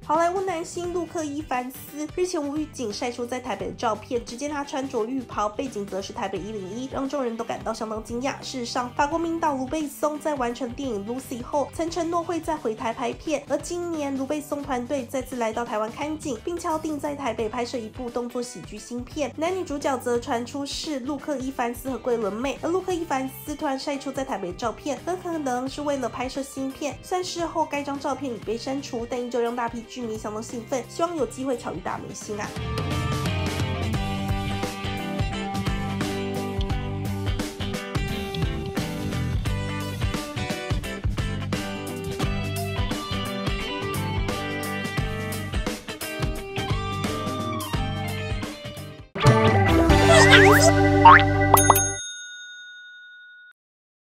好莱坞男星陆克·伊凡斯日前无预警晒出在台北的照片，只见他穿着浴袍，背景则是台北101，让众人都感到相当惊讶。事实上，法国名导卢贝松在完成电影《Lucy》后，曾承诺会再回台拍片，而今年卢贝松团队再次来到台湾看景，并敲定在台北拍摄一部动作喜剧新片，男女主角则传出是陆克·伊凡斯和桂纶镁。而陆克·伊凡斯突然晒出在台北的照片，很可能是为了拍摄新片，虽然事后该张照片已被删除，但依旧让大批剧迷相当兴奋，希望有机会巧遇大明星啊。 大明星。